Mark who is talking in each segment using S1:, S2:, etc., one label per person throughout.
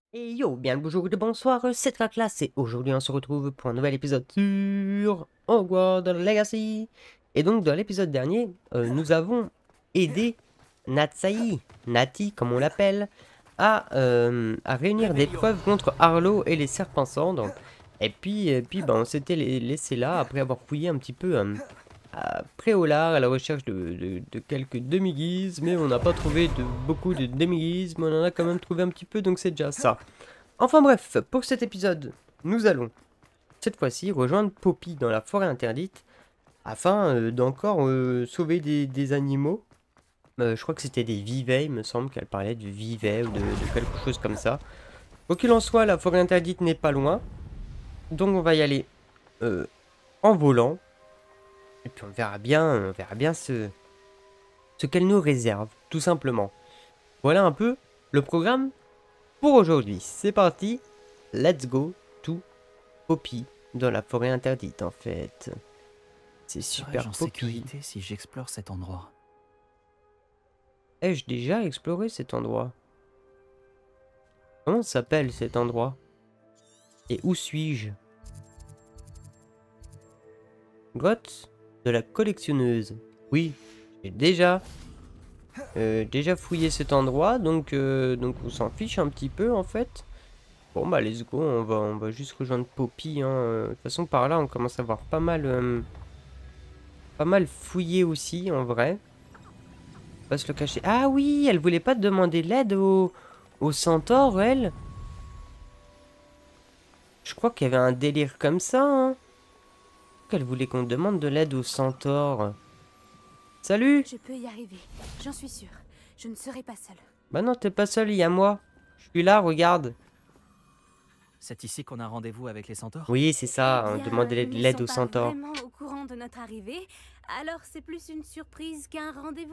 S1: Et yo, bien le bonjour et le bonsoir, c'est la classe et aujourd'hui on se retrouve pour un nouvel épisode sur Hogwarts Legacy. Et donc dans l'épisode dernier, nous avons aidé Natsai, Nati comme on l'appelle, à réunir des preuves contre Arlo et les serpents cendres. Et puis ben, on s'était laissé là après avoir fouillé un petit peu à Préolard à la recherche de quelques demi-guises, mais on n'a pas trouvé beaucoup de demi-guises, mais on en a quand même trouvé un petit peu, donc c'est déjà ça. Enfin bref, pour cet épisode, nous allons, cette fois-ci, rejoindre Poppy dans la forêt interdite, afin d'encore sauver des animaux. Je crois que c'était des vivets, il me semble qu'elle parlait de vivets ou de quelque chose comme ça. Quoi qu'il en soit, la forêt interdite n'est pas loin, donc on va y aller euh, en volant, et puis on verra bien ce qu'elle nous réserve, tout simplement. Voilà un peu le programme pour aujourd'hui. C'est parti, let's go to Poppy dans la forêt interdite en fait. C'est super
S2: Serais-je en
S1: Poppy.
S2: sécurité si j'explore cet endroit?
S1: Ai-je déjà exploré cet endroit? Comment s'appelle cet endroit? Et où suis-je? Grotte de la collectionneuse. Oui, j'ai déjà fouillé cet endroit, donc on s'en fiche un petit peu en fait. Bon bah let's go, on va juste rejoindre Poppy. Hein. De toute façon par là on commence à avoir pas mal fouillé aussi en vrai. On va se le cacher. Ah oui, elle voulait pas demander l'aide au centaure, elle. Je crois qu'il y avait un délire comme ça, hein. Qu'elle voulait qu'on demande de l'aide au centaure. Salut!
S3: Je peux y arriver, j'en suis sûre. Je ne serai pas seule.
S1: Bah non, t'es pas seul, il y a moi. Je suis là, regarde.
S2: C'est ici qu'on a rendez-vous avec les centaures?
S1: Oui, c'est
S3: Eh
S1: ça, hein,
S3: bien,
S1: demander
S3: ils ne
S1: l'aide
S3: sont
S1: au
S3: pas
S1: centaure.
S3: vraiment au courant de notre arrivée, alors c'est plus une surprise qu'un rendez-vous.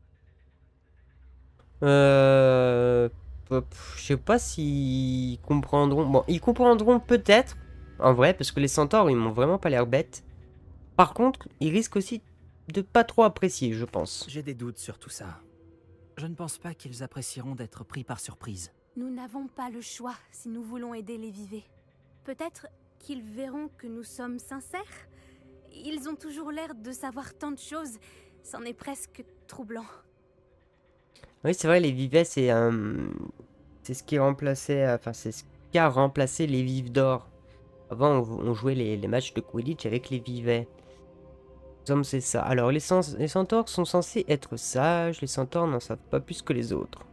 S1: Euh... Je sais pas s'ils comprendront. Bon, ils comprendront peut-être, en vrai, parce que les centaures, ils m'ont vraiment pas l'air bêtes. Par contre, ils risquent aussi de pas trop apprécier, je pense.
S2: J'ai des doutes sur tout ça. Je ne pense pas qu'ils apprécieront d'être pris par surprise.
S3: Nous n'avons pas le choix si nous voulons aider les vivés. Peut-être qu'ils verront que nous sommes sincères. Ils ont toujours l'air de savoir tant de choses, c'en est presque troublant.
S1: Oui, c'est vrai, les vivets, c'est ce qui remplaçait, enfin, c'est ce qui a remplacé les vives d'or. Avant, on jouait les matchs de Quidditch avec les vivets. Somme, c'est ça. Alors, les centaures sont censés être sages, les centaures n'en savent pas plus que les autres.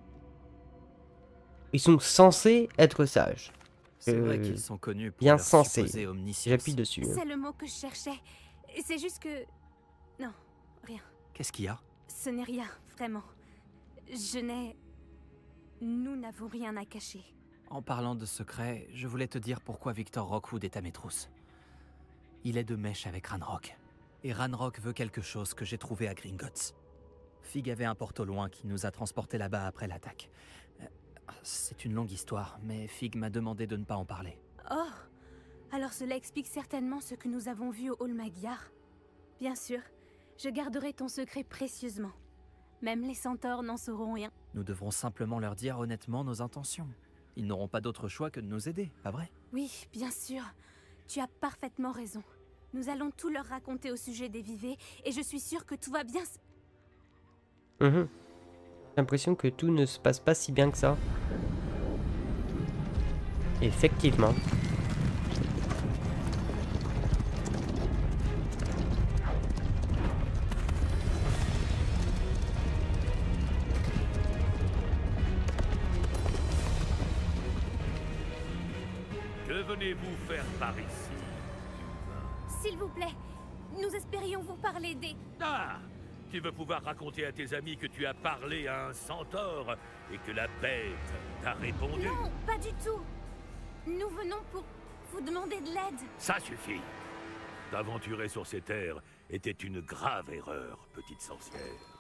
S1: Ils sont censés être sages.
S2: C'est vrai qu'ils sont connus pour
S1: Bien
S2: leur
S1: censés.
S2: supposée omniscience.
S1: J'appuie dessus. Hein.
S3: C'est le mot que je cherchais. C'est juste que... Non, rien.
S2: Qu'est-ce qu'il y a?
S3: Ce n'est rien, vraiment. Je n'ai... Nous n'avons rien à cacher.
S2: En parlant de secret, je voulais te dire pourquoi Victor Rockwood est à mes trousses. Il est de mèche avec Ranrock. Et Ranrock veut quelque chose que j'ai trouvé à Gringotts. Fig avait un porte au loin qui nous a transportés là-bas après l'attaque. C'est une longue histoire, mais Fig m'a demandé de ne pas en parler.
S3: Oh, alors cela explique certainement ce que nous avons vu au Hall Magyar. Bien sûr, je garderai ton secret précieusement. Même les centaures n'en sauront rien.
S2: Nous devrons simplement leur dire honnêtement nos intentions. Ils n'auront pas d'autre choix que de nous aider, pas vrai?
S3: Oui, bien sûr. Tu as parfaitement raison. Nous allons tout leur raconter au sujet des vivets, et je suis sûre que tout va bien
S1: J'ai l'impression que tout ne se passe pas si bien que ça. Effectivement.
S4: Que venez-vous faire par ici?
S3: S'il vous plaît, nous espérions vous parler des...
S4: Ah! Tu veux pouvoir raconter à tes amis que tu as parlé à un centaure et que la bête t'a répondu?
S3: Non, pas du tout. Nous venons pour vous demander de l'aide.
S4: Ça suffit. T'aventurer sur ces terres était une grave erreur, petite sorcière.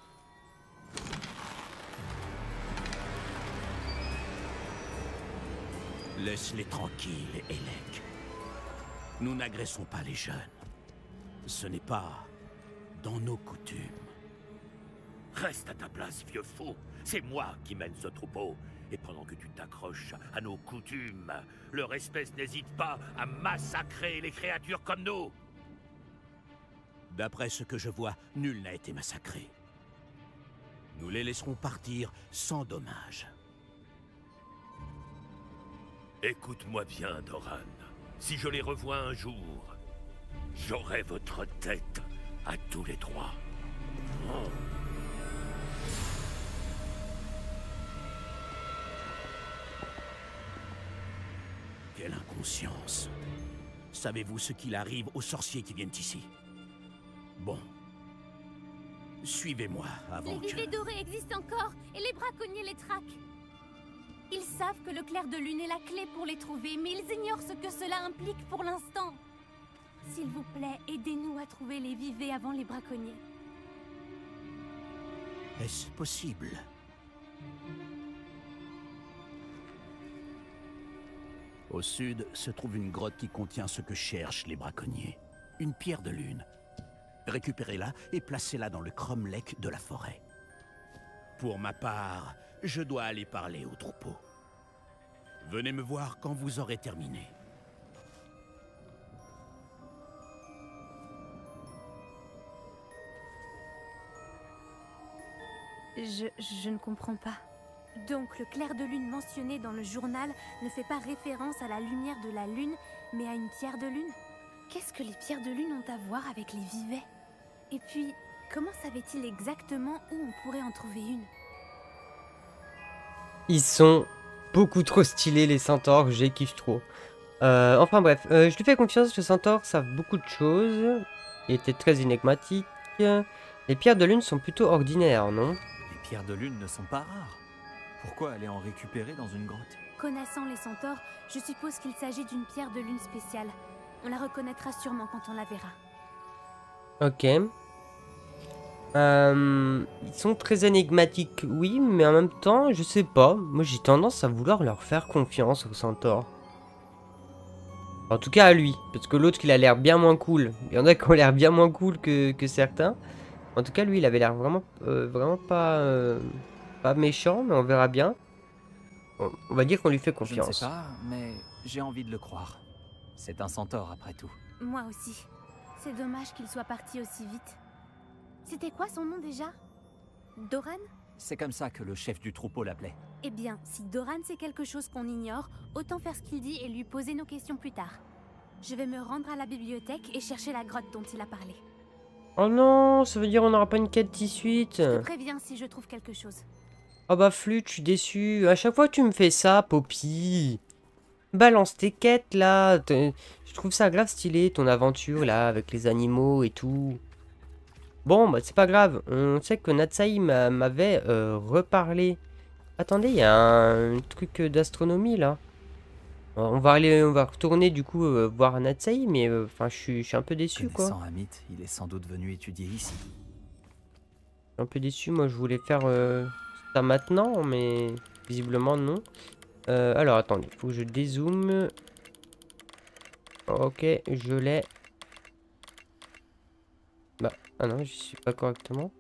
S5: Laisse-les tranquilles, Elec. Nous n'agressons pas les jeunes. Ce n'est pas dans nos coutumes.
S4: Reste à ta place, vieux fou. C'est moi qui mène ce troupeau. Et pendant que tu t'accroches à nos coutumes, leur espèce n'hésite pas à massacrer les créatures comme nous.
S5: D'après ce que je vois, nul n'a été massacré. Nous les laisserons partir sans dommage.
S4: Écoute-moi bien, Doran. Si je les revois un jour, j'aurai votre tête à tous les trois. Oh.
S5: Quelle inconscience. Savez-vous ce qu'il arrive aux sorciers qui viennent ici? Bon. Suivez-moi avant
S3: Les vivets
S5: que...
S3: dorés existent encore et les braconniers les traquent. Ils savent que le clair de lune est la clé pour les trouver, mais ils ignorent ce que cela implique pour l'instant. S'il vous plaît, aidez-nous à trouver les vivets avant les braconniers.
S5: Est-ce possible? Au sud se trouve une grotte qui contient ce que cherchent les braconniers. Une pierre de lune. Récupérez-la et placez-la dans le cromlech de la forêt. Pour ma part, je dois aller parler au troupeau. Venez me voir quand vous aurez terminé.
S3: Je ne comprends pas. Donc le clair de lune mentionné dans le journal ne fait pas référence à la lumière de la lune, mais à une pierre de lune? Qu'est-ce que les pierres de lune ont à voir avec les vivets? Et puis, comment savait-il exactement où on pourrait en trouver une?
S1: Ils sont beaucoup trop stylés, les centaures, j'ai kiffe trop. Enfin bref, je lui fais confiance, les centaures savent beaucoup de choses. Il était très énigmatique. Les pierres de lune sont plutôt ordinaires, non?
S2: Les pierres de lune ne sont pas rares. Pourquoi aller en récupérer dans une grotte?
S3: Connaissant les centaures, je suppose qu'il s'agit d'une pierre de lune spéciale. On la reconnaîtra sûrement quand on la verra.
S1: Ok. Ils sont très énigmatiques, oui, mais en même temps, je sais pas. Moi, j'ai tendance à vouloir leur faire confiance aux centaures. En tout cas à lui, parce que l'autre, il a l'air bien moins cool. Il y en a qui ont l'air bien moins cool que certains. En tout cas, lui, il avait l'air vraiment, vraiment pas méchant, mais on verra bien. On va dire qu'on lui fait
S2: Je ne
S1: confiance.
S2: sais pas, mais j'ai envie de le croire. C'est un centaure après tout.
S3: Moi aussi. C'est dommage qu'il soit parti aussi vite. C'était quoi son nom déjà? Doran?
S2: C'est comme ça que le chef du troupeau l'appelait.
S3: Eh bien, si Doran sait quelque chose qu'on ignore, autant faire ce qu'il dit et lui poser nos questions plus tard. Je vais me rendre à la bibliothèque et chercher la grotte dont il a parlé.
S1: Oh non, ça veut dire on n'aura pas une quête de suite.
S3: Je te préviens si je trouve quelque chose.
S1: Oh bah flûte, je suis déçu. À chaque fois tu me fais ça, Poppy. Balance tes quêtes là. Je trouve ça grave stylé, ton aventure là, avec les animaux et tout. Bon, bah c'est pas grave. On sait que Natsai m'avait reparlé. Attendez, il y a un truc d'astronomie là. On va retourner du coup voir Natsai, mais enfin je suis un peu déçu quoi.
S2: Connaissant Amit, il est sans doute venu étudier ici.
S1: Je suis un peu déçu, moi je voulais faire ça maintenant, mais visiblement non. Alors attendez, il faut que je dézoome. Ok, je l'ai. Bah, ah non, je suis pas correctement.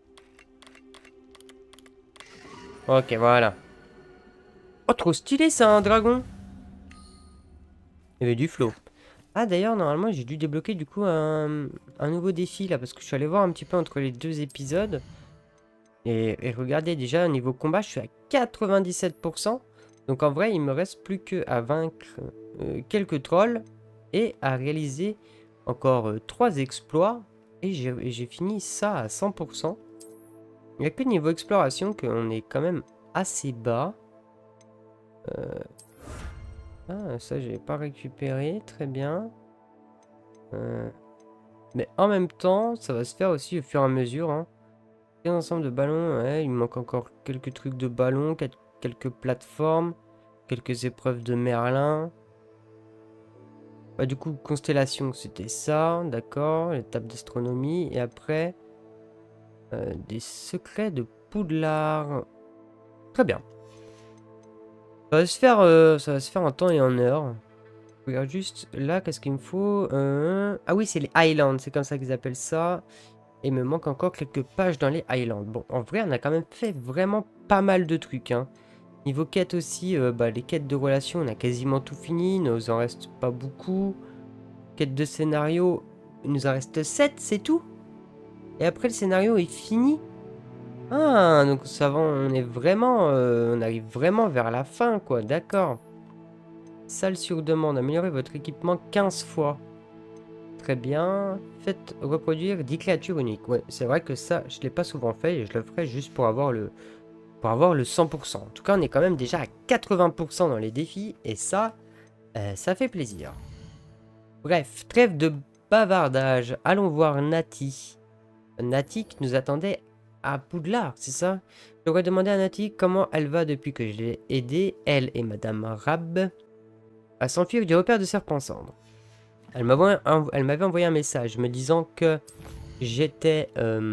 S1: Ok, voilà. Oh, trop stylé ça, un dragon. Il y avait du flow. Ah d'ailleurs, normalement, j'ai dû débloquer du coup un nouveau défi là, parce que je suis allé voir un petit peu entre les deux épisodes. Et regardez, déjà, au niveau combat, je suis à 97%. Donc en vrai, il me reste plus que à vaincre quelques trolls et à réaliser encore 3 exploits. Et j'ai fini ça à 100%. Il n'y a que niveau exploration qu'on est quand même assez bas. Ah, ça, j'ai pas récupéré. Très bien. Mais en même temps, ça va se faire aussi au fur et à mesure. Hein. Un ensemble de ballons. Ouais, il me manque encore quelques trucs de ballons, quelques plateformes, quelques épreuves de Merlin. Bah, du coup, constellation, c'était ça. D'accord. L'étape d'astronomie. Et après, des secrets de Poudlard. Très bien. Ça va se faire en temps et en heure. Je regarde juste là, qu'est-ce qu'il me faut. Ah oui, c'est les Highlands, c'est comme ça qu'ils appellent ça. Et il me manque encore quelques pages dans les Highlands. Bon, en vrai, on a quand même fait vraiment pas mal de trucs. Hein. Niveau quête aussi, les quêtes de relations, on a quasiment tout fini. Il nous en reste pas beaucoup. Quête de scénario, il nous en reste 7, c'est tout. Et après, le scénario est fini. Ah, donc ça va, on est vraiment... on arrive vraiment vers la fin, quoi. D'accord. Salle sur demande. Améliorez votre équipement 15 fois. Très bien. Faites reproduire 10 créatures uniques. Ouais, c'est vrai que ça, je ne l'ai pas souvent fait. Et je le ferai juste pour avoir le 100%. En tout cas, on est quand même déjà à 80% dans les défis. Et ça, ça fait plaisir. Bref, trêve de bavardage. Allons voir Nati. Nati qui nous attendait à Poudlard, c'est ça? J'aurais demandé à Nati comment elle va depuis que je l'ai aidée, elle et Madame Rab, à s'enfuir du repère de Serpent-Cendre. Elle m'avait envoyé un message me disant que j'étais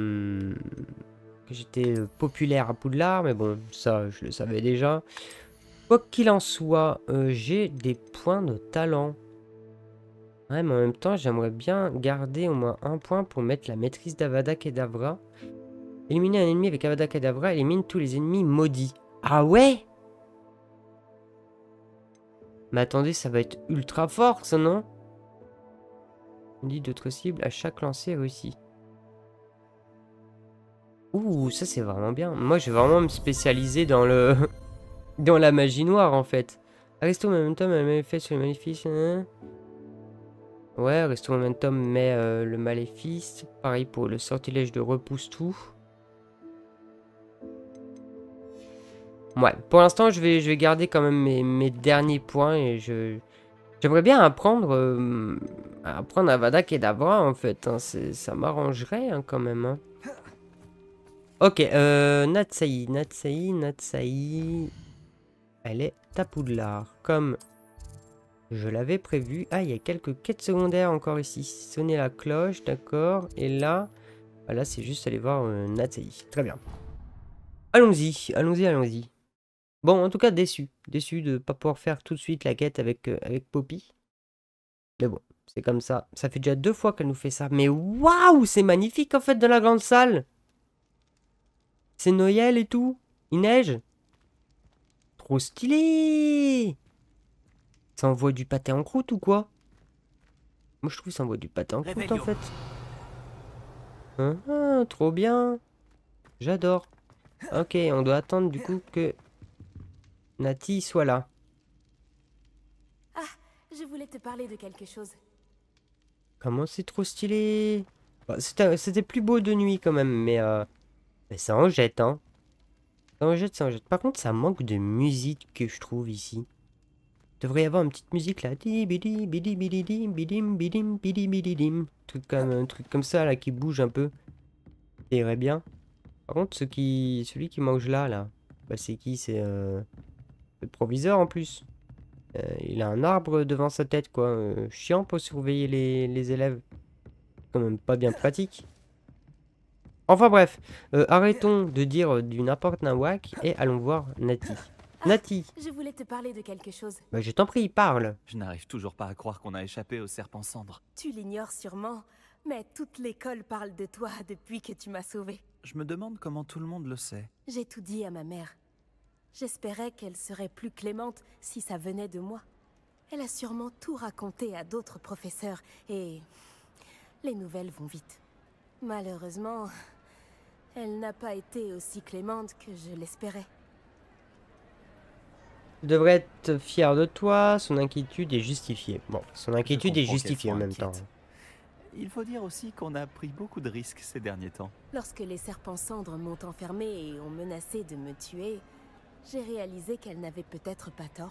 S1: populaire à Poudlard, mais bon, ça je le savais déjà. Quoi qu'il en soit, j'ai des points de talent. Ouais, mais en même temps, j'aimerais bien garder au moins un point pour mettre la maîtrise d'Avada Kedavra. Éliminer un ennemi avec Avada Kedavra élimine tous les ennemis maudits. Ah ouais? Mais attendez, ça va être ultra fort, ça, non? On dit d'autres cibles à chaque lancer réussi. Ouh, ça c'est vraiment bien. Moi, je vais vraiment me spécialiser dans le... dans la magie noire, en fait. Aristo Momentum a le même effet sur les maléfices. Hein? Ouais, Aristo Momentum met le maléfice. Pareil pour le sortilège de repousse tout. Ouais, pour l'instant, je vais garder quand même mes derniers points et j'aimerais bien apprendre Avada Kedavra en fait. Hein, ça m'arrangerait hein, quand même. Hein. Ok, Natsai. Elle est à Poudlard, comme je l'avais prévu. Ah, il y a quelques quêtes secondaires encore ici. Sonner la cloche, d'accord. Et là, là c'est juste aller voir Natsai. Très bien. Allons-y, allons-y. Bon, en tout cas, déçu. Déçu de ne pas pouvoir faire tout de suite la quête avec Poppy. Mais bon, c'est comme ça. Ça fait déjà 2 fois qu'elle nous fait ça. Mais waouh, c'est magnifique en fait dans la grande salle. C'est Noël et tout. Il neige. Trop stylé. Ça envoie du pâté en croûte ou quoi? Moi, je trouve que ça envoie du pâté en croûte en fait. Trop bien. J'adore. Ok, on doit attendre du coup que... Nati soit là.
S6: Ah, je voulais te parler de quelque chose.
S1: Comment c'est trop stylé. Bah, c'était plus beau de nuit quand même, mais ça en jette, hein. Ça en jette. Par contre, ça manque de musique que je trouve ici. Il devrait y avoir une petite musique là. Un truc comme ça là qui bouge un peu. Ça irait bien. Par contre, celui qui mange là, bah c'est qui? C'est le proviseur en plus. Il a un arbre devant sa tête, quoi. Chiant pour surveiller les élèves. Quand même pas bien pratique. Enfin bref, arrêtons de dire du n'importe nawak et allons voir Nati. Nati,
S6: Je voulais te parler de quelque chose.
S1: bah, je t'en prie, parle.
S2: Je n'arrive toujours pas à croire qu'on a échappé au serpent cendre.
S6: Tu l'ignores sûrement, mais toute l'école parle de toi depuis que tu m'as sauvée.
S2: Je me demande comment tout le monde le sait.
S6: J'ai tout dit à ma mère. J'espérais qu'elle serait plus clémente si ça venait de moi. Elle a sûrement tout raconté à d'autres professeurs et... les nouvelles vont vite. Malheureusement, elle n'a pas été aussi clémente que je l'espérais.
S1: Je devrais être fier de toi, son inquiétude est justifiée. Bon, son inquiétude est
S2: comprends qu'elle
S1: justifiée
S2: soit
S1: en même temps.
S2: inquiète. Il faut dire aussi qu'on a pris beaucoup de risques ces derniers temps.
S6: Lorsque les serpents cendres m'ont enfermée et ont menacé de me tuer, j'ai réalisé qu'elle n'avait peut-être pas tort.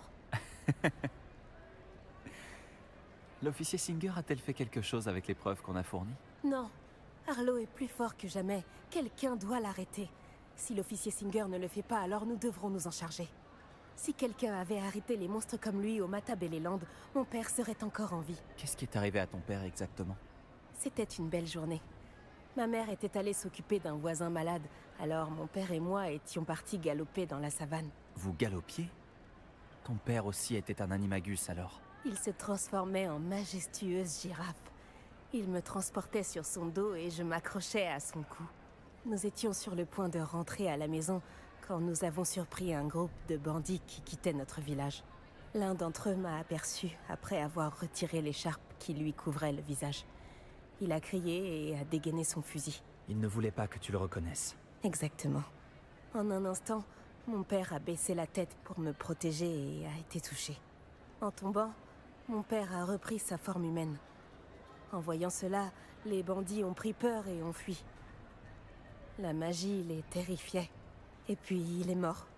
S2: L'officier Singer a-t-elle fait quelque chose avec les preuves qu'on a fournies?
S6: Non, Arlo est plus fort que jamais. Quelqu'un doit l'arrêter. Si l'officier Singer ne le fait pas, alors nous devrons nous en charger. Si quelqu'un avait arrêté les monstres comme lui au Matabeleland, mon père serait encore en vie.
S2: Qu'est-ce qui est arrivé à ton père exactement?
S6: C'était une belle journée. Ma mère était allée s'occuper d'un voisin malade, alors mon père et moi étions partis galoper dans la savane.
S2: Vous galopiez? Ton père aussi était un animagus alors?
S6: Il se transformait en majestueuse girafe. Il me transportait sur son dos et je m'accrochais à son cou. Nous étions sur le point de rentrer à la maison quand nous avons surpris un groupe de bandits qui quittaient notre village. L'un d'entre eux m'a aperçu après avoir retiré l'écharpe qui lui couvrait le visage. Il a crié et a dégainé son fusil.
S2: Il ne voulait pas que tu le reconnaisses.
S6: Exactement. En un instant, mon père a baissé la tête pour me protéger et a été touché. En tombant, mon père a repris sa forme humaine. En voyant cela, les bandits ont pris peur et ont fui. La magie les terrifiait. Et puis il est mort.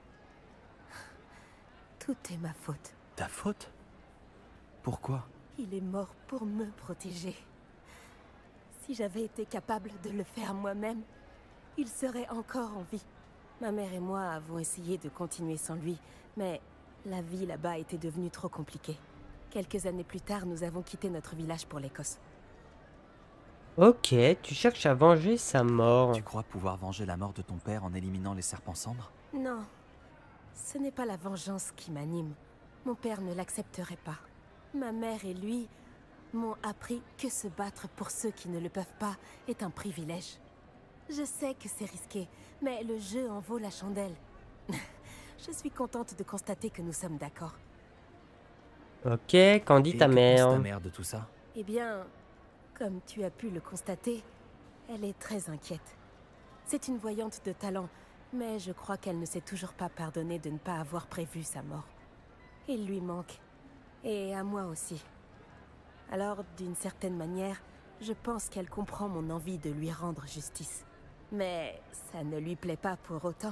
S6: Tout est ma faute.
S2: Ta faute? Pourquoi?
S6: Il est mort pour me protéger. Si j'avais été capable de le faire moi-même, il serait encore en vie. Ma mère et moi avons essayé de continuer sans lui, mais la vie là-bas était devenue trop compliquée. Quelques années plus tard, nous avons quitté notre village pour l'Écosse.
S1: Ok, tu cherches à venger sa mort.
S2: Tu crois pouvoir venger la mort de ton père en éliminant les serpents cendres?
S6: Non, ce n'est pas la vengeance qui m'anime. Mon père ne l'accepterait pas. Ma mère et lui m'ont appris que se battre pour ceux qui ne le peuvent pas est un privilège. Je sais que c'est risqué, mais le jeu en vaut la chandelle. Je suis contente de constater que nous sommes d'accord.
S1: Ok, qu'en dit
S2: Et
S1: ta
S2: que pense
S1: mère?
S2: ta mère de tout ça?
S6: Eh bien, comme tu as pu le constater, elle est très inquiète. C'est une voyante de talent, mais je crois qu'elle ne s'est toujours pas pardonné de ne pas avoir prévu sa mort. Il lui manque, et à moi aussi. Alors, d'une certaine manière, je pense qu'elle comprend mon envie de lui rendre justice. Mais ça ne lui plaît pas pour autant.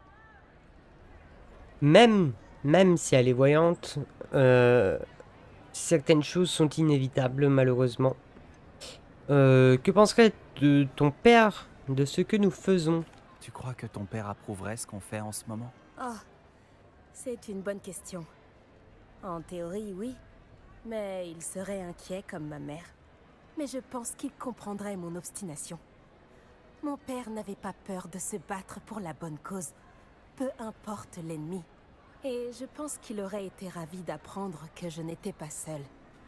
S1: Même si elle est voyante, certaines choses sont inévitables, malheureusement. Que penserais de ton père de ce que nous faisons?
S2: Tu crois que ton père approuverait ce qu'on fait en ce moment?
S6: Oh, c'est une bonne question. En théorie, oui. Mais il serait inquiet comme ma mère. Mais je pense qu'il comprendrait mon obstination. Mon père n'avait pas peur de se battre pour la bonne cause, peu importe l'ennemi. Et je pense qu'il aurait été ravi d'apprendre que je n'étais pas seule.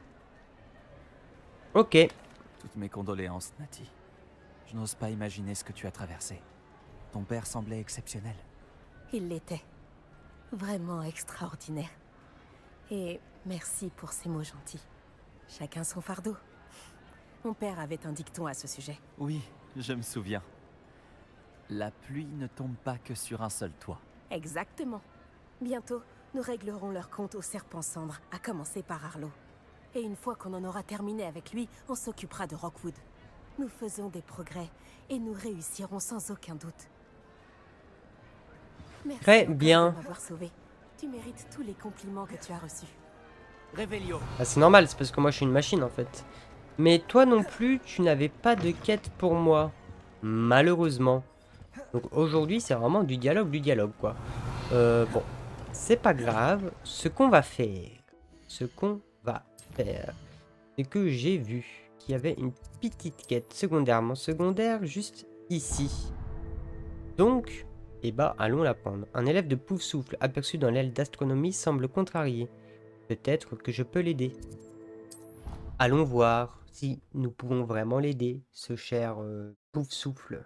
S1: Ok.
S2: Toutes mes condoléances, Nati. Je n'ose pas imaginer ce que tu as traversé. Ton père semblait exceptionnel.
S6: Il l'était. Vraiment extraordinaire. Et merci pour ces mots gentils. Chacun son fardeau. Mon père avait un dicton à ce sujet.
S2: Oui, je me souviens. La pluie ne tombe pas que sur un seul toit.
S6: Exactement. Bientôt, nous réglerons leur compte au serpent cendre, à commencer par Arlo. Et une fois qu'on en aura terminé avec lui, on s'occupera de Rockwood. Nous faisons des progrès, et nous réussirons sans aucun doute. Merci
S1: Très
S6: encore
S1: bien.
S6: de m'avoir sauvé. Tu mérites tous les compliments que tu as reçus.
S2: Réveillon.
S1: Bah, c'est normal, c'est parce que moi je suis une machine en fait. Mais toi non plus, tu n'avais pas de quête pour moi. Malheureusement. Donc aujourd'hui, c'est vraiment du dialogue quoi. Bon, c'est pas grave. Ce qu'on va faire, c'est que j'ai vu qu'il y avait une petite quête secondairement secondaire juste ici. Donc, eh bah, allons la prendre. Un élève de Poufsouffle aperçu dans l'aile d'astronomie semble contrarié. Peut-être que je peux l'aider. Allons voir si nous pouvons vraiment l'aider, ce cher Poufsouffle.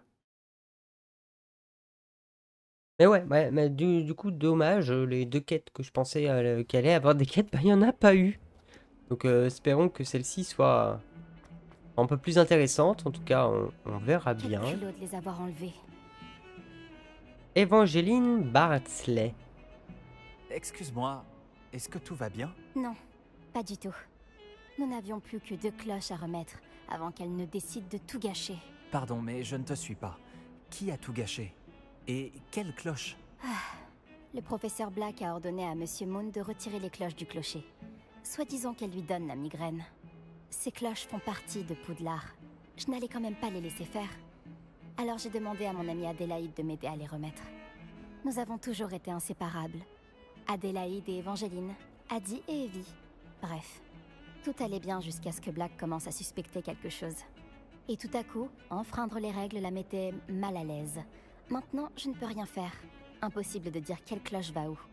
S1: Mais ouais, mais du coup, dommage, les deux quêtes que je pensais qu'elle allait avoir des quêtes, bah, il n'y en a pas eu. Donc espérons que celle-ci soit un peu plus intéressante. En tout cas, on verra bien.
S3: Quel culot de les avoir enlevés.
S1: Evangeline Bartley.
S2: Excuse-moi, est-ce que tout va bien?
S3: Non, pas du tout. Nous n'avions plus que 2 cloches à remettre avant qu'elle ne décide de tout gâcher.
S2: Pardon, mais je ne te suis pas. Qui a tout gâché? Et quelle cloche?
S3: Le professeur Black a ordonné à Monsieur Moon de retirer les cloches du clocher. Soi-disant qu'elle lui donne la migraine. Ces cloches font partie de Poudlard. Je n'allais quand même pas les laisser faire. Alors j'ai demandé à mon amie Adélaïde de m'aider à les remettre. Nous avons toujours été inséparables. Adélaïde et Evangeline, Adi et Evie. Bref, tout allait bien jusqu'à ce que Black commence à suspecter quelque chose. Et tout à coup, enfreindre les règles la mettait mal à l'aise. Maintenant, je ne peux rien faire. Impossible de dire quelle cloche va où.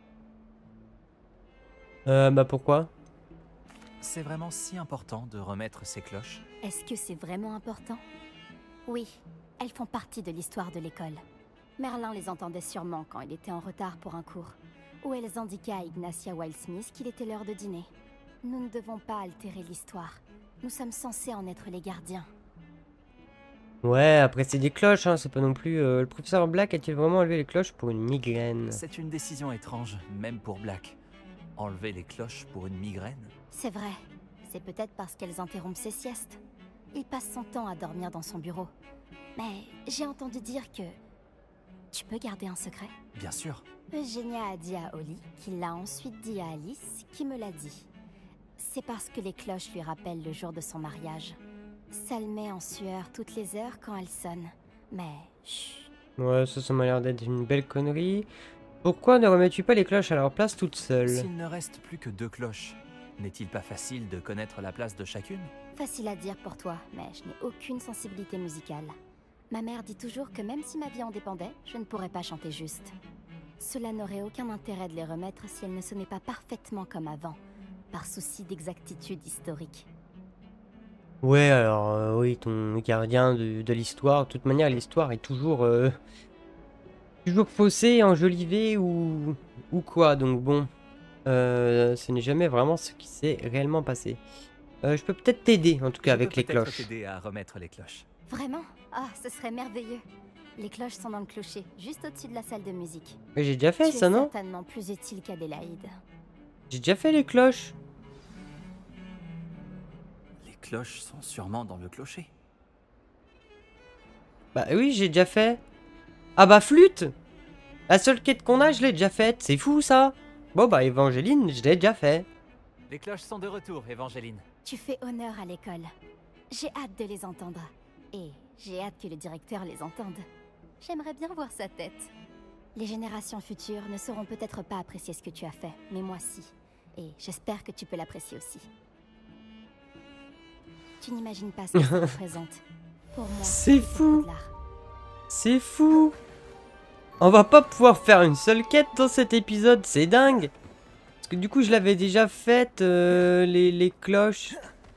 S1: Bah pourquoi?
S2: C'est vraiment si important de remettre ces cloches?
S3: Est-ce que c'est vraiment important? Oui, elles font partie de l'histoire de l'école.
S7: Merlin les entendait sûrement quand il était en retard pour un cours. Ou elles indiquaient à Ignacia Wildsmith qu'il était l'heure de dîner. Nous ne devons pas altérer l'histoire. Nous sommes censés en être les gardiens.
S1: Ouais, après c'est des cloches, hein, c'est pas non plus... le professeur Black a-t-il vraiment enlevé les cloches pour une migraine?
S2: C'est une décision étrange, même pour Black. Enlever les cloches pour une migraine?
S7: C'est vrai. C'est peut-être parce qu'elles interrompent ses siestes. Il passe son temps à dormir dans son bureau. Mais j'ai entendu dire que... Tu peux garder un secret?
S2: Bien sûr.
S7: Eugenia a dit à Holly, qui l'a ensuite dit à Alice, qui me l'a dit. C'est parce que les cloches lui rappellent le jour de son mariage. Ça le met en sueur toutes les heures quand elles sonnent. Mais chut.
S1: Ouais, ça m'a l'air d'être une belle connerie. Pourquoi ne remets-tu pas les cloches à leur place toutes seules?
S2: S'il ne reste plus que 2 cloches, n'est-il pas facile de connaître la place de chacune?
S7: Facile à dire pour toi, mais je n'ai aucune sensibilité musicale. Ma mère dit toujours que même si ma vie en dépendait, je ne pourrais pas chanter juste. Cela n'aurait aucun intérêt de les remettre si elles ne sonnaient pas parfaitement comme avant, par souci d'exactitude historique.
S1: Ouais, alors, oui, ton gardien de l'histoire. De toute manière, l'histoire est toujours... toujours faussée, enjolivée ou quoi. Donc bon, ce n'est jamais vraiment ce qui s'est réellement passé. Je peux peut-être t'aider, en tout cas, avec les cloches.
S2: Je peux peut-être t'aider à remettre les cloches.
S7: Vraiment? Ah, ce serait merveilleux. Les cloches sont dans le clocher, juste au-dessus de la salle de musique.
S1: Mais j'ai déjà fait
S7: Tu
S1: ça,
S7: es
S1: non?
S7: certainement plus utile qu'Adélaïde.
S1: J'ai déjà fait les cloches.
S2: Les cloches sont sûrement dans le clocher.
S1: Bah oui, j'ai déjà fait. Ah bah flûte! La seule quête qu'on a, je l'ai déjà faite. C'est fou, ça. Bon bah, Évangéline, je l'ai déjà fait.
S2: Les cloches sont de retour, Évangéline.
S7: Tu fais honneur à l'école. J'ai hâte de les entendre. Et j'ai hâte que le directeur les entende. J'aimerais bien voir sa tête. Les générations futures ne sauront peut-être pas apprécier ce que tu as fait, mais moi si. Et j'espère que tu peux l'apprécier aussi. Tu n'imagines pas ce que ça représente. Pour moi,
S1: C'est fou.
S7: Poudlard.
S1: C'est fou. On va pas pouvoir faire une seule quête dans cet épisode, c'est dingue. Parce que du coup, je l'avais déjà faite, les cloches.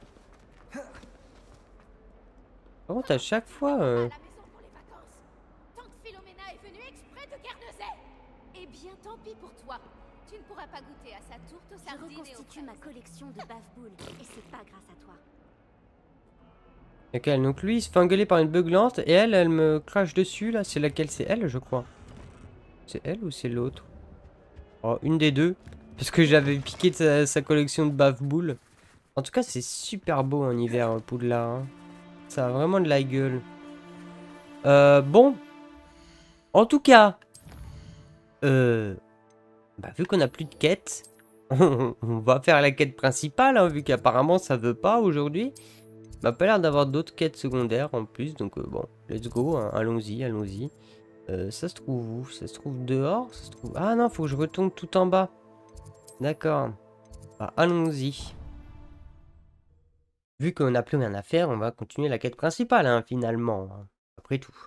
S1: Par contre, à chaque fois...
S3: À la maison pour les vacances. Tant que Philomena est venue exprès de Guernesey. Eh bien, tant pis pour toi. Tu ne pourras pas goûter à sa tourte aux
S8: Je
S3: sardines et aux
S8: reconstitue ma collection de bave-boules, et c'est pas grâce à toi.
S1: Laquelle? Donc lui, il se fait engueuler par une beuglante, et elle me crache dessus, là. C'est laquelle? C'est elle, je crois. C'est elle ou c'est l'autre? Oh, une des deux. Parce que j'avais piqué de sa collection de bave-boules. En tout cas, c'est super beau en hiver, Poudlard. Hein. Ça a vraiment de la gueule. Bon. En tout cas. Bah, vu qu'on a plus de quêtes. On va faire la quête principale, hein, vu qu'apparemment ça veut pas aujourd'hui. M'a pas l'air d'avoir d'autres quêtes secondaires en plus. Donc bon, let's go. Hein, allons-y, allons-y. Ça se trouve où? Ça se trouve dehors? Ça se trouve... Ah non, faut que je retombe tout en bas. D'accord. Bah, allons-y. Vu qu'on n'a plus rien à faire, on va continuer la quête principale, hein, finalement. Hein, après tout.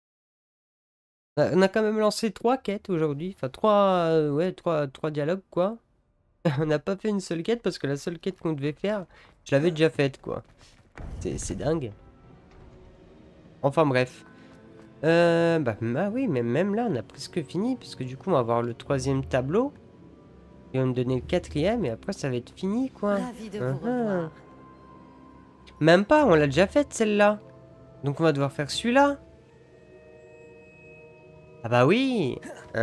S1: On a quand même lancé 3 quêtes aujourd'hui. Enfin, 3 dialogues, quoi. On n'a pas fait une seule quête parce que la seule quête qu'on devait faire, je l'avais déjà faite, quoi. C'est dingue. Enfin, bref. Bah oui, mais même là, on a presque fini. Parce que du coup, on va avoir le 3e tableau. Et on va me donner le 4e. Et après, ça va être fini, quoi.
S8: Ravi de vous revoir.
S1: Même pas, on l'a déjà faite, celle-là. Donc, on va devoir faire celui-là. Ah bah oui.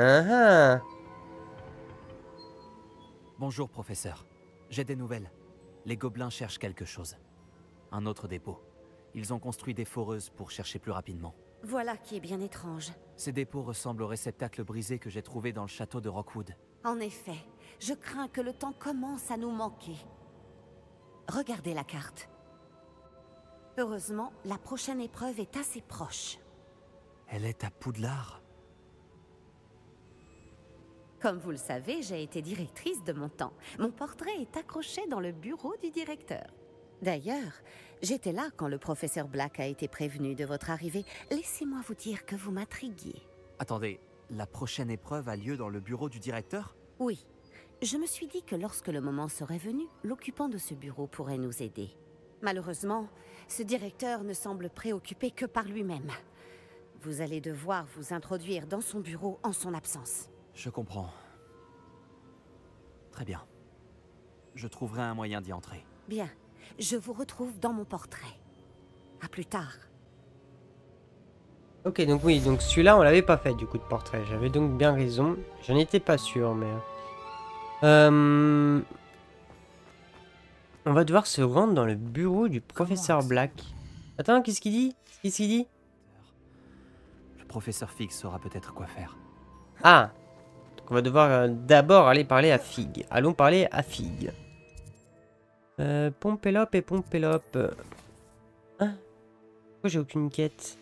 S2: Bonjour, professeur. J'ai des nouvelles. Les gobelins cherchent quelque chose. Un autre dépôt. Ils ont construit des foreuses pour chercher plus rapidement.
S8: Voilà qui est bien étrange.
S2: Ces dépôts ressemblent au réceptacle brisé que j'ai trouvé dans le château de Rockwood.
S8: En effet, je crains que le temps commence à nous manquer. Regardez la carte. Heureusement, la prochaine épreuve est assez proche.
S2: Elle est à Poudlard.
S8: Comme vous le savez, j'ai été directrice de mon temps. Mon portrait est accroché dans le bureau du directeur. D'ailleurs, j'étais là quand le professeur Black a été prévenu de votre arrivée. Laissez-moi vous dire que vous m'intriguiez.
S2: Attendez, la prochaine épreuve a lieu dans le bureau du directeur?
S8: Oui. Je me suis dit que lorsque le moment serait venu, l'occupant de ce bureau pourrait nous aider. Malheureusement, ce directeur ne semble préoccupé que par lui-même. Vous allez devoir vous introduire dans son bureau en son absence.
S2: Je comprends. Très bien. Je trouverai un moyen d'y entrer.
S8: Bien, je vous retrouve dans mon portrait. À plus tard.
S1: Ok, donc oui, donc celui-là, on l'avait pas fait du coup de portrait. J'avais donc bien raison. J'en étais pas sûr, mais... On va devoir se rendre dans le bureau du professeur Black. Attends, qu'est-ce qu'il dit? Qu'est-ce qu'il dit?
S2: Le professeur Fig saura peut-être quoi faire.
S1: Ah! Donc on va devoir d'abord aller parler à Fig. Allons parler à Fig. Pompelope et Pompelope. Hein? Pourquoi j'ai aucune quête?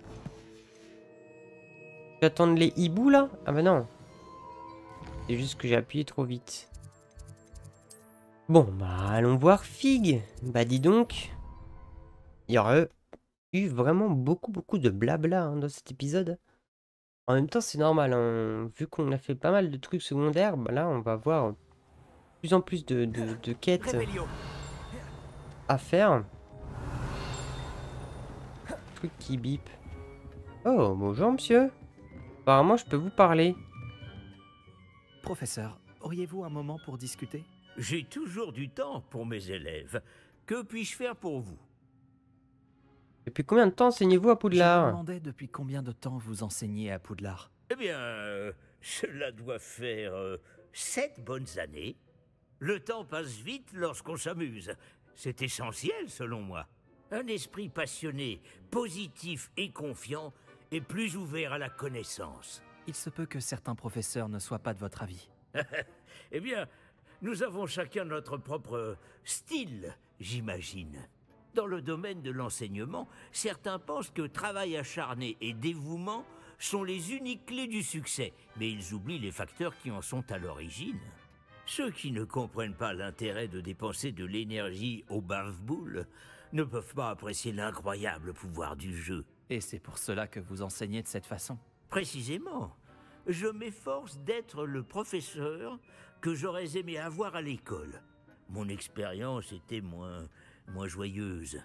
S1: J'attends les hiboux là? Ah bah non. C'est juste que j'ai appuyé trop vite. Bon, bah allons voir Fig. Bah dis donc. Il y aurait eu vraiment beaucoup de blabla dans cet épisode. En même temps, c'est normal. Hein. Vu qu'on a fait pas mal de trucs secondaires, bah là, on va avoir de plus en plus de quêtes à faire. Truc qui bip. Oh, bonjour monsieur. Apparemment, je peux vous parler.
S2: Professeur, auriez-vous un moment pour discuter?
S4: J'ai toujours du temps pour mes élèves. Que puis-je faire pour vous?
S1: Depuis combien de temps enseignez-vous à
S2: Je me
S1: Poudlard?
S2: demandais depuis combien de temps vous enseignez à Poudlard.
S4: Eh bien, cela doit faire 7 bonnes années. Le temps passe vite lorsqu'on s'amuse. C'est essentiel, selon moi. Un esprit passionné, positif et confiant est plus ouvert à la connaissance.
S2: Il se peut que certains professeurs ne soient pas de votre avis.
S4: Eh bien, nous avons chacun notre propre style, j'imagine. Dans le domaine de l'enseignement, certains pensent que travail acharné et dévouement sont les uniques clés du succès, mais ils oublient les facteurs qui en sont à l'origine. Ceux qui ne comprennent pas l'intérêt de dépenser de l'énergie au bave-boule ne peuvent pas apprécier l'incroyable pouvoir du jeu.
S2: Et c'est pour cela que vous enseignez de cette façon.
S4: Précisément, je m'efforce d'être le professeur que j'aurais aimé avoir à l'école. Mon expérience était moins joyeuse.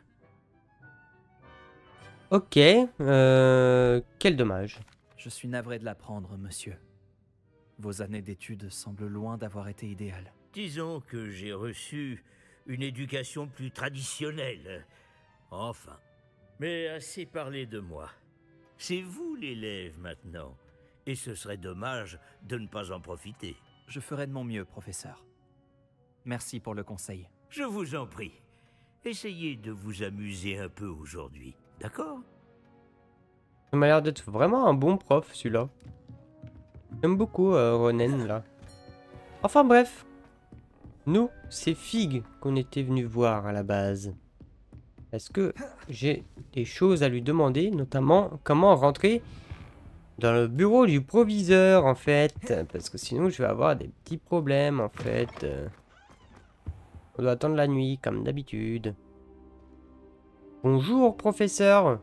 S1: Ok, quel dommage.
S2: Je suis navré de l'apprendre, monsieur. Vos années d'études semblent loin d'avoir été idéales.
S4: Disons que j'ai reçu une éducation plus traditionnelle. Enfin. Mais assez parlé de moi. C'est vous l'élève maintenant. Et ce serait dommage de ne pas en profiter.
S2: Je ferai de mon mieux, professeur. Merci pour le conseil.
S4: Je vous en prie. Essayez de vous amuser un peu aujourd'hui, d'accord?
S1: Ça m'a l'air d'être vraiment un bon prof, celui-là. J'aime beaucoup Ronen, là. Enfin bref. Nous, c'est Fig qu'on était venu voir à la base. Est-ce que j'ai des choses à lui demander, notamment comment rentrer dans le bureau du proviseur, en fait? Parce que sinon, je vais avoir des petits problèmes, en fait. On doit attendre la nuit, comme d'habitude. Bonjour, professeur.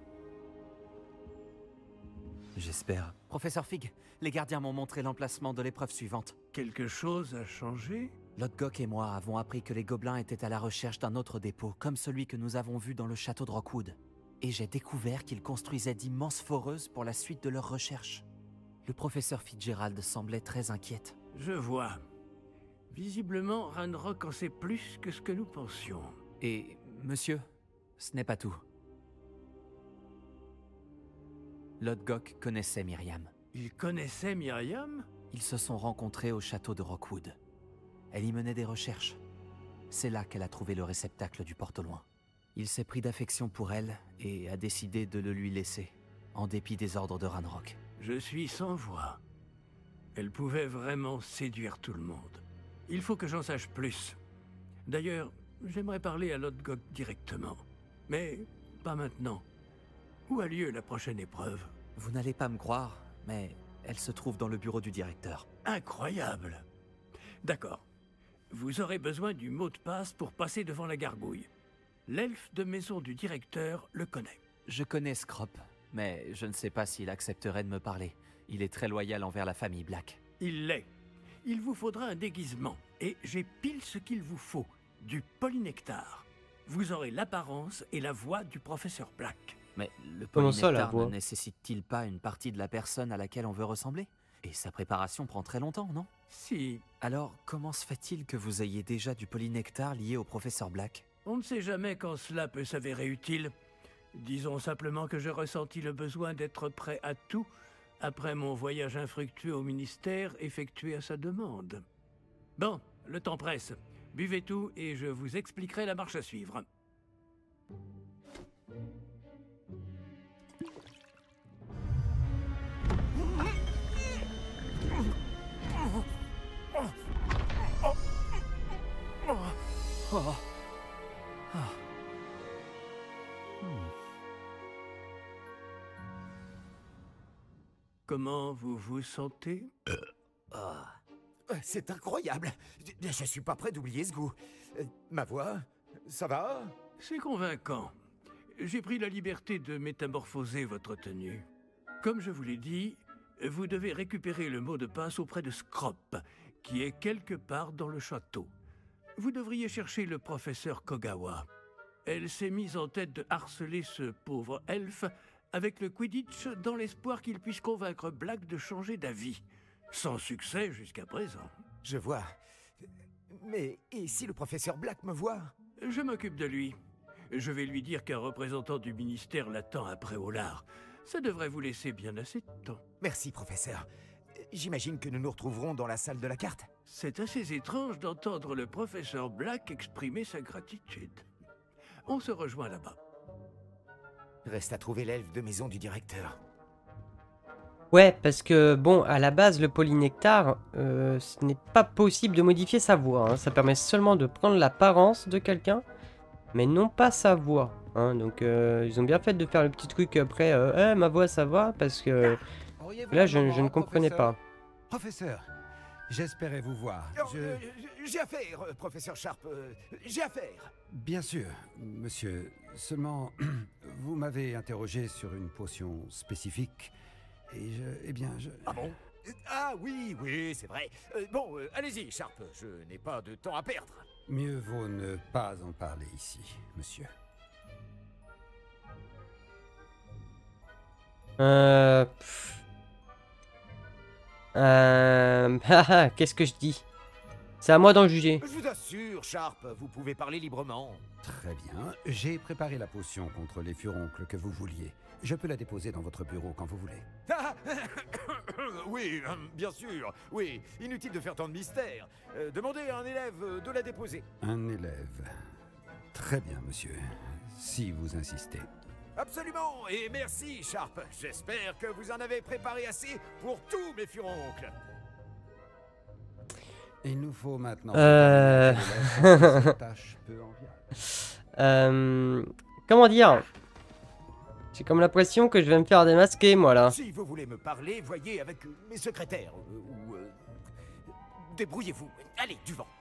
S2: J'espère. Professeur Fig, les gardiens m'ont montré l'emplacement de l'épreuve suivante.
S9: Quelque chose a changé?
S2: Lodgok et moi avons appris que les gobelins étaient à la recherche d'un autre dépôt, comme celui que nous avons vu dans le château de Rockwood. Et j'ai découvert qu'ils construisaient d'immenses foreuses pour la suite de leurs recherches. Le professeur Fitzgerald semblait très inquiète.
S9: Je vois. Visiblement, Ranrock en sait plus que ce que nous pensions.
S2: Et, monsieur, ce n'est pas tout. Lodgok connaissait Myriam.
S9: Il connaissait Myriam?
S2: Ils se sont rencontrés au château de Rockwood. Elle y menait des recherches. C'est là qu'elle a trouvé le réceptacle du porte-au-loin. Il s'est pris d'affection pour elle et a décidé de le lui laisser, en dépit des ordres de Ranrock.
S9: Je suis sans voix. Elle pouvait vraiment séduire tout le monde. Il faut que j'en sache plus. D'ailleurs, j'aimerais parler à Lodgok directement. Mais pas maintenant. Où a lieu la prochaine épreuve?
S2: Vous n'allez pas me croire, mais elle se trouve dans le bureau du directeur.
S9: Incroyable! D'accord. Vous aurez besoin du mot de passe pour passer devant la gargouille. L'elfe de maison du directeur le connaît.
S2: Je connais Scrop, mais je ne sais pas s'il accepterait de me parler. Il est très loyal envers la famille Black.
S9: Il l'est. Il vous faudra un déguisement, et j'ai pile ce qu'il vous faut, du polynectar. Vous aurez l'apparence et la voix du professeur Black.
S2: Mais le
S1: Comment ça, la
S2: polynectar
S1: voix
S2: ne nécessite-t-il pas une partie de la personne à laquelle on veut ressembler? Et sa préparation prend très longtemps, non?
S9: Si,
S2: Alors, comment se fait-il que vous ayez déjà du polynectar lié au professeur Black?
S9: on ne sait jamais quand cela peut s'avérer utile. Disons simplement que je ressentis le besoin d'être prêt à tout après mon voyage infructueux au ministère effectué à sa demande. Bon, le temps presse. Buvez tout et je vous expliquerai la marche à suivre.
S2: Oh. Ah.
S9: Comment vous vous sentez?
S10: C'est incroyable. Je suis pas prêt d'oublier ce goût. Ma voix, ça va?
S9: C'est convaincant. J'ai pris la liberté de métamorphoser votre tenue. Comme je vous l'ai dit, vous devez récupérer le mot de passe auprès de Scrop, qui est quelque part dans le château. Vous devriez chercher le professeur Kogawa. Elle s'est mise en tête de harceler ce pauvre elfe avec le Quidditch dans l'espoir qu'il puisse convaincre Black de changer d'avis. Sans succès jusqu'à présent.
S10: Je vois. Mais et si le professeur Black me voit?
S9: Je m'occupe de lui. Je vais lui dire qu'un représentant du ministère l'attend après Olar. Ça devrait vous laisser bien assez de temps.
S10: Merci, professeur. J'imagine que nous nous retrouverons dans la salle de la carte.
S9: C'est assez étrange d'entendre le professeur Black exprimer sa gratitude. On se rejoint là-bas.
S10: Reste à trouver l'elfe de maison du directeur.
S1: Ouais, parce que, bon, à la base, le polynectar, ce n'est pas possible de modifier sa voix. Hein. Ça permet seulement de prendre l'apparence de quelqu'un, mais non pas sa voix. Hein. Donc, ils ont bien fait de faire le petit truc après, ma voix, ça va, parce que là, je ne comprenais pas.
S11: Professeur, j'espérais vous voir.
S10: J'ai affaire, professeur Sharp. J'ai affaire.
S11: Bien sûr, monsieur. Seulement, vous m'avez interrogé sur une potion spécifique. Et
S10: Ah bon? Ah oui, c'est vrai. Bon, allez-y, Sharp. Je n'ai pas de temps à perdre.
S11: Mieux vaut ne pas en parler ici, monsieur.
S1: Qu'est-ce que je dis? C'est à moi d'en juger.
S10: Je vous assure, Sharp, vous pouvez parler librement.
S11: Très bien. J'ai préparé la potion contre les furoncles que vous vouliez. Je peux la déposer dans votre bureau quand vous voulez.
S10: Ah, oui, bien sûr. Oui, inutile de faire tant de mystère. Demandez à un élève de la déposer.
S11: Un élève. Très bien, monsieur. Si vous insistez.
S10: Absolument, et merci, Sharp. J'espère que vous en avez préparé assez pour tous mes furoncles.
S11: Il nous faut maintenant...
S1: Comment dire? J'ai comme l'impression que je vais me faire démasquer, moi, là.
S10: Si vous voulez me parler, voyez avec mes secrétaires. Ou... débrouillez-vous. Allez, du vent.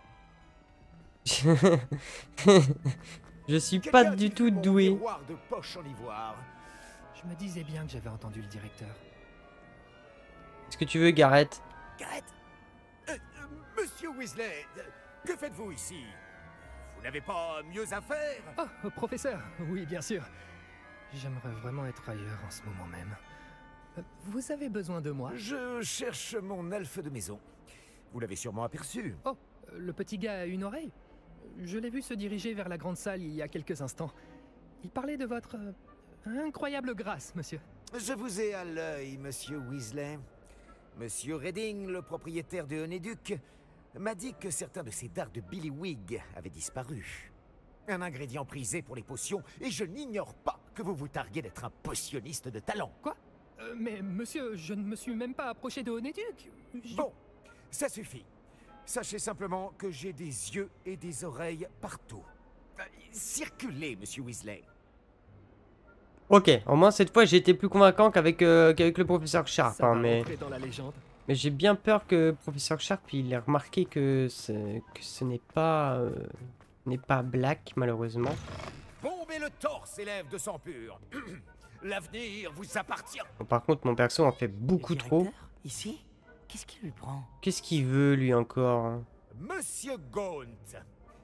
S1: Je suis pas du tout doué.
S10: De poche en ivoire.
S12: Je me disais bien que j'avais entendu le directeur.
S1: Qu'est-ce que tu veux, Gareth?
S10: Gareth? Monsieur Weasley, que faites-vous ici? Vous n'avez pas mieux à faire?
S12: Oh, professeur, oui, bien sûr. J'aimerais vraiment être ailleurs en ce moment même. Vous avez besoin de moi?
S10: Je cherche mon elfe de maison. Vous l'avez sûrement aperçu.
S12: Oh, le petit gars a une oreille? Je l'ai vu se diriger vers la grande salle il y a quelques instants. Il parlait de votre incroyable grâce, monsieur.
S10: Je vous ai à l'œil, monsieur Weasley. Monsieur Redding, le propriétaire de Honéduc, m'a dit que certains de ces dards de Billywig avaient disparu. Un ingrédient prisé pour les potions, et je n'ignore pas que vous vous targuez d'être un potionniste de talent.
S12: Quoi? Mais monsieur, je ne me suis même pas approché de Honéduc.
S10: Bon, ça suffit. Sachez simplement que j'ai des yeux et des oreilles partout. Circulez, monsieur Weasley.
S1: Ok, au moins cette fois j'ai été plus convaincant qu'avec le professeur Sharp. Hein, mais j'ai bien peur que le professeur Sharp il ait remarqué que ce n'est pas Black, malheureusement.
S10: Bombez le torse, élève de sang pur. L'avenir vous appartient.
S1: Bon, par contre, mon perso en fait beaucoup trop.
S8: Ici? Qu'est-ce qui lui prend?
S1: Qu'est-ce qu'il veut, lui, encore?
S10: Monsieur Gaunt,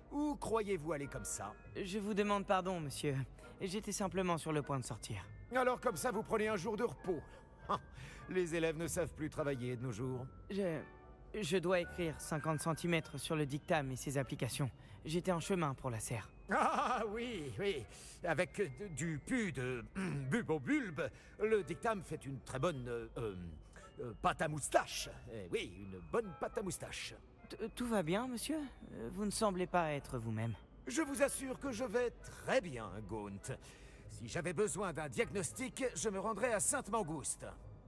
S10: Où croyez-vous aller comme ça?
S13: Je vous demande pardon, monsieur. J'étais simplement sur le point de sortir.
S10: Alors comme ça, vous prenez un jour de repos. Ah, les élèves ne savent plus travailler de nos jours.
S13: Je dois écrire 50 cm sur le dictame et ses applications. J'étais en chemin pour la serre.
S10: Ah oui, oui. Avec du pu de bulbe, le dictame fait une très bonne pâte à moustache. Oui, une bonne pâte à moustache.
S13: Tout va bien, monsieur? Vous ne semblez pas être vous-même.
S10: Je vous assure que je vais très bien, Gaunt. Si j'avais besoin d'un diagnostic, je me rendrais à Sainte-Mangouste.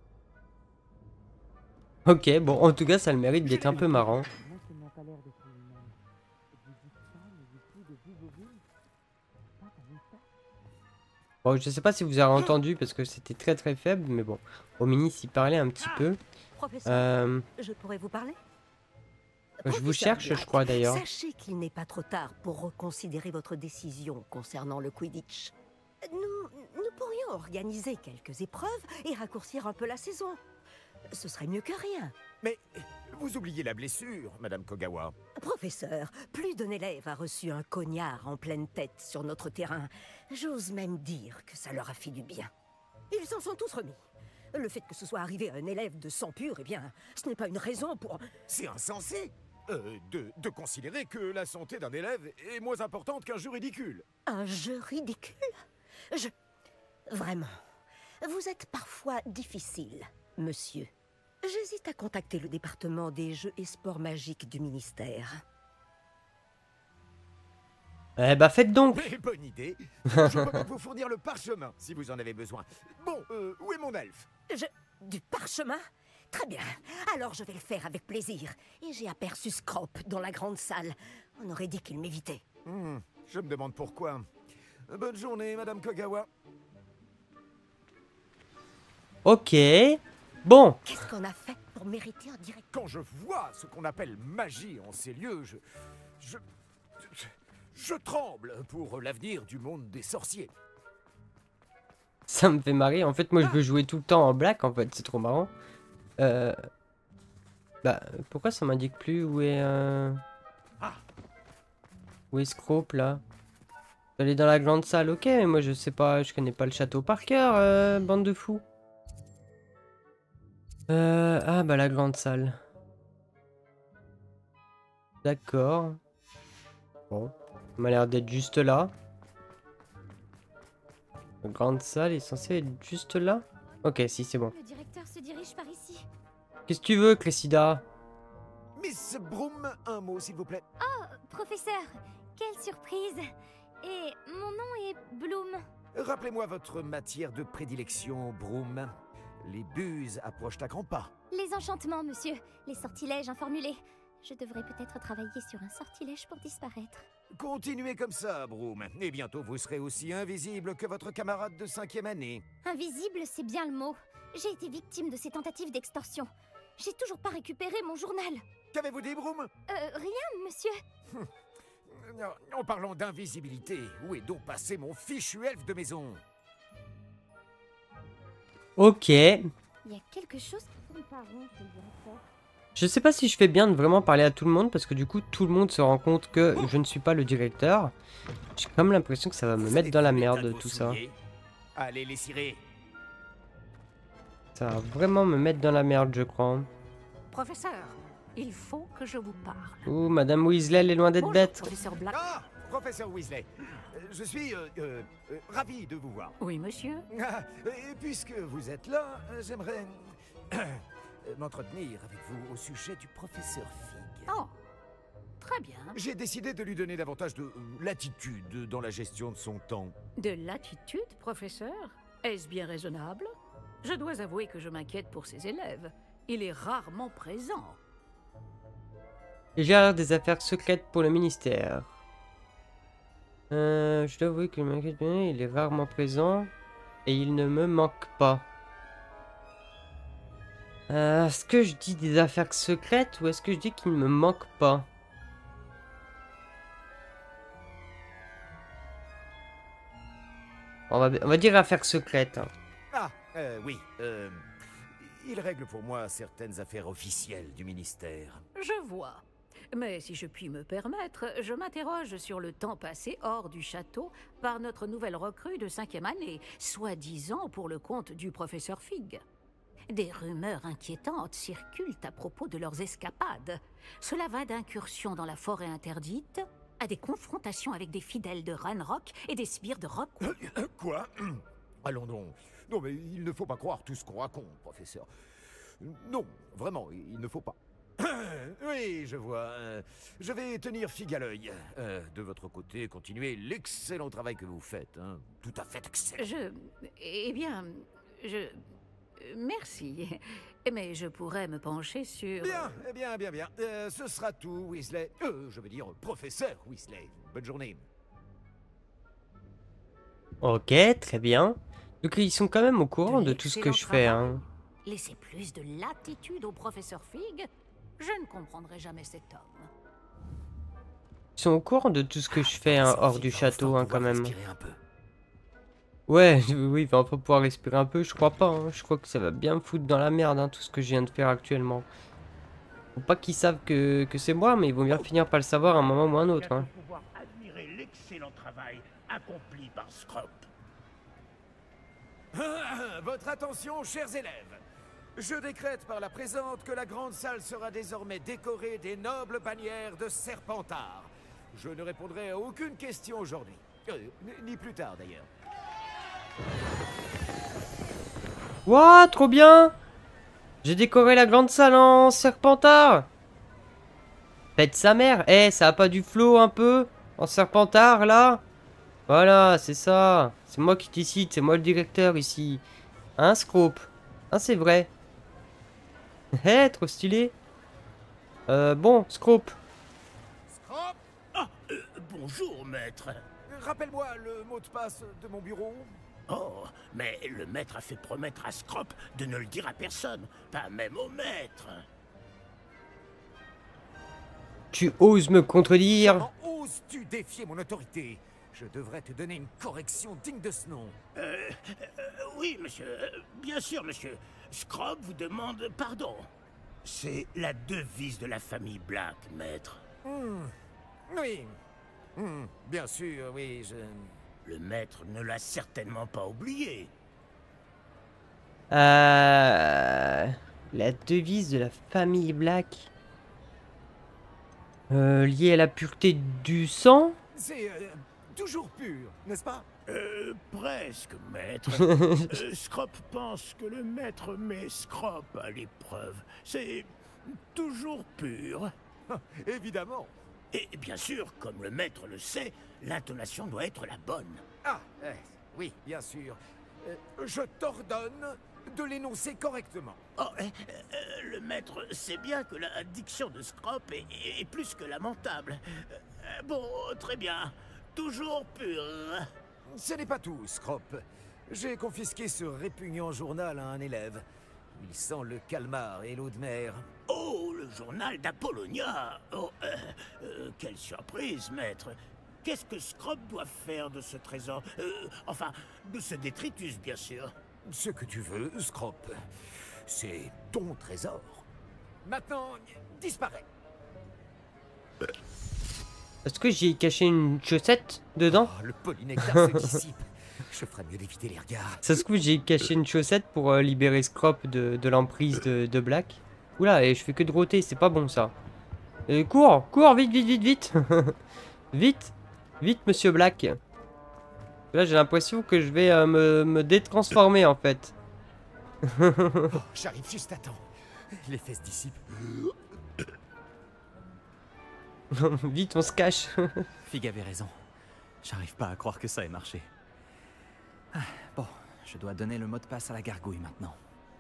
S1: Ok, bon, en tout cas, ça a le mérite d'être un peu marrant. Bon, je sais pas si vous avez entendu parce que c'était très faible, mais bon, Ominis y parlait un petit peu.
S14: Professeur, je pourrais vous parler?
S1: Je vous cherche, je crois d'ailleurs.
S14: Sachez qu'il n'est pas trop tard pour reconsidérer votre décision concernant le Quidditch. Nous pourrions organiser quelques épreuves et raccourcir un peu la saison. Ce serait mieux que rien.
S10: Mais vous oubliez la blessure, Madame Kogawa.
S14: Professeur, plus d'un élève a reçu un cognard en pleine tête sur notre terrain. J'ose même dire que ça leur a fait du bien. Ils s'en sont tous remis. Le fait que ce soit arrivé à un élève de sang pur, eh bien, ce n'est pas une raison pour...
S10: C'est insensé de considérer que la santé d'un élève est moins importante qu'un jeu ridicule.
S14: Un jeu ridicule? Vraiment, vous êtes parfois difficile, monsieur. J'hésite à contacter le département des jeux et sports magiques du ministère.
S1: Eh bah faites donc.
S10: Mais bonne idée. Je peux même vous fournir le parchemin si vous en avez besoin. Bon, où est mon elfe?
S14: Du parchemin? Très bien. Alors je vais le faire avec plaisir. Et j'ai aperçu Scrope dans la grande salle. On aurait dit qu'il m'évitait.
S10: Je me demande pourquoi. Bonne journée, Madame Kogawa.
S1: Ok. Bon.
S14: Qu'est-ce qu'on a fait pour mériter un direct?
S10: Quand je vois ce qu'on appelle magie en ces lieux, je tremble pour l'avenir du monde des sorciers.
S1: Ça me fait marrer. En fait, moi, je veux jouer tout le temps en black. En fait, c'est trop marrant. Bah, pourquoi ça m'indique plus où est où est Scrope là? Aller dans la grande salle, ok. Mais moi, je sais pas, je connais pas le château par cœur, bande de fous. Ah bah la grande salle. D'accord. Bon, ça m'a l'air d'être juste là. La grande salle est censée être juste là. Ok, si c'est bon.
S3: Le directeur se dirige par ici.
S1: Qu'est-ce que tu veux, Clessida?
S10: Miss Broom, un mot s'il vous plaît.
S3: Oh, professeur, quelle surprise. Et mon nom est Bloom.
S10: Rappelez-moi votre matière de prédilection, Broom. Les buses approchent à grands pas.
S3: Les enchantements, monsieur. Les sortilèges informulés. Je devrais peut-être travailler sur un sortilège pour disparaître.
S10: Continuez comme ça, Broom. Et bientôt vous serez aussi invisible que votre camarade de 5e année.
S3: Invisible, c'est bien le mot. J'ai été victime de ces tentatives d'extorsion. J'ai toujours pas récupéré mon journal.
S10: Qu'avez-vous dit, Broom?
S3: Rien, monsieur.
S10: En parlant d'invisibilité, où est donc passé mon fichu elfe de maison?
S1: Ok.
S3: Il y a quelque chose qui me parle, monsieur le directeur.
S1: Je sais pas si je fais bien de vraiment parler à tout le monde parce que du coup tout le monde se rend compte que je ne suis pas le directeur. J'ai comme l'impression que ça va me mettre dans la merde tout ça.
S10: Allez les cirer.
S1: Ça va vraiment me mettre dans la merde je crois.
S15: Professeur, il faut que je vous parle.
S1: Ouh, Madame Weasley elle est loin d'être bête.
S15: Professeur Black.
S10: Ah, Professeur Weasley. Je suis ravi de vous voir.
S15: Oui, monsieur.
S10: Et puisque vous êtes là, j'aimerais m'entretenir avec vous au sujet du professeur Fig.
S15: Oh, très bien.
S10: J'ai décidé de lui donner davantage de latitude dans la gestion de son temps.
S15: De latitude, professeur? Est-ce bien raisonnable? Je dois avouer que je m'inquiète pour ses élèves. Il est rarement présent.
S1: Il gère des affaires secrètes pour le ministère. Je dois avouer que je m'inquiète bien, il est rarement présent et il ne me manque pas. Est-ce que je dis des affaires secrètes ou est-ce que je dis qu'il ne me manque pas? On va dire affaires secrètes. Hein.
S10: Ah, oui. Il règle pour moi certaines affaires officielles du ministère.
S15: Je vois. Mais si je puis me permettre, je m'interroge sur le temps passé hors du château par notre nouvelle recrue de 5e année, soi-disant pour le compte du professeur Fig. Des rumeurs inquiétantes circulent à propos de leurs escapades. Cela va d'incursions dans la forêt interdite à des confrontations avec des fidèles de Ranrock et des sbires de Rockwood.
S10: Quoi? Allons donc. Non, mais il ne faut pas croire tout ce qu'on raconte, professeur. Non, vraiment, il ne faut pas. Oui, je vois. Je vais tenir Fig à l'œil. De votre côté, continuez l'excellent travail que vous faites. Hein. Tout à fait excellent.
S15: Eh bien, merci. Mais je pourrais me pencher sur...
S10: Bien. Ce sera tout, Weasley. Je veux dire, professeur Weasley. Bonne journée.
S1: Ok, très bien. Donc ils sont quand même au courant de tout ce que je fais. Hein.
S15: Laissez plus de latitude au professeur Fig. Je ne comprendrai jamais cet homme.
S1: Ils sont au courant de tout ce que je fais hein, hors du château hein, quand même. Ouais, oui, il va enfin pouvoir respirer un peu, je crois pas. Hein. Je crois que ça va bien me foutre dans la merde hein, tout ce que je viens de faire actuellement. Faut pas qu'ils savent que c'est moi, mais ils vont bien finir par le savoir à un moment ou à un autre. Hein.
S4: Pouvoir admirer l'excellent travail accompli par Scrop.
S10: Votre attention, chers élèves. Je décrète par la présente que la grande salle sera désormais décorée des nobles bannières de Serpentard. Je ne répondrai à aucune question aujourd'hui. Ni plus tard d'ailleurs.
S1: Wouah, trop bien! J'ai décoré la grande salle en Serpentard. Faites sa mère. Eh, ça a pas du flow un peu? En Serpentard, là? Voilà, c'est ça. C'est moi qui décide, c'est moi le directeur ici. Hein, Scrope? Hein, c'est vrai. Eh, trop stylé. Bon, Scrope.
S4: Scrop? Ah, bonjour, maître.
S10: Rappelle-moi le mot de passe de mon bureau.
S4: Oh, mais le maître a fait promettre à Scrop de ne le dire à personne, pas même au maître.
S1: Tu oses me contredire?
S10: Comment oses-tu défier mon autorité? Je devrais te donner une correction digne de ce nom.
S4: Oui, monsieur. Bien sûr, monsieur. Scrop vous demande pardon. C'est la devise de la famille Black, maître.
S10: Oui. Bien sûr, oui,
S4: Le maître ne l'a certainement pas oublié.
S1: La devise de la famille Black. Liée à la pureté du sang?
S10: C'est toujours pur, n'est-ce pas?
S4: Presque, maître. Scrop pense que le maître met Scrop à l'épreuve. C'est toujours pur.
S10: Évidemment.
S4: Et bien sûr, comme le maître le sait, l'intonation doit être la bonne.
S10: Ah, oui, bien sûr. Je t'ordonne de l'énoncer correctement.
S4: Oh, le maître sait bien que la diction de Scrop est plus que lamentable. Bon, très bien. Toujours pur.
S10: Ce n'est pas tout, Scrop. J'ai confisqué ce répugnant journal à un élève. Il sent le calmar et l'eau de mer.
S4: Oh, le journal d'Apollonia. Oh, quelle surprise, maître. Qu'est-ce que Scrop doit faire de ce trésor? Enfin, de ce détritus, bien sûr.
S10: Ce que tu veux, Scrop. C'est ton trésor. Maintenant, disparaît.
S1: Est-ce que j'ai caché une chaussette dedans?
S10: Oh, le polynectar se dissipe. Je ferais mieux d'éviter les regards.
S1: Ça se trouve, j'ai caché une chaussette pour libérer Scrop de l'emprise de Black. Oula, et je fais que de roter, c'est pas bon ça. Cours, vite. Vite, monsieur Black. Là, j'ai l'impression que je vais me détransformer en fait.
S10: J'arrive juste à temps. L'effet se dissipe.
S1: Vite, on se cache.
S2: Fig avait raison. J'arrive pas à croire que ça ait marché. Bon, je dois donner le mot de passe à la gargouille maintenant.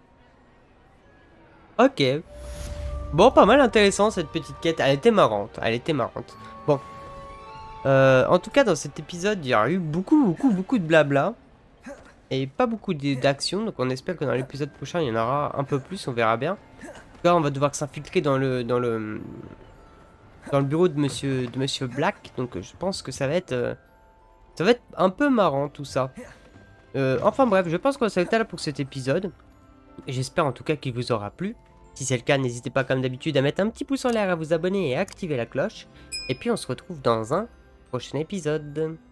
S1: Ok. Bon, pas mal intéressant cette petite quête. Elle était marrante. Bon. En tout cas, dans cet épisode, il y a eu beaucoup de blabla. Et pas beaucoup d'action. Donc on espère que dans l'épisode prochain, il y en aura un peu plus. On verra bien. En tout cas, on va devoir s'infiltrer dans le bureau de Monsieur Black. Donc je pense que ça va être un peu marrant tout ça. Enfin bref, je pense qu'on va s'arrêter là pour cet épisode. J'espère en tout cas qu'il vous aura plu. Si c'est le cas, n'hésitez pas comme d'habitude à mettre un petit pouce en l'air, à vous abonner et à activer la cloche. Et puis on se retrouve dans un prochain épisode.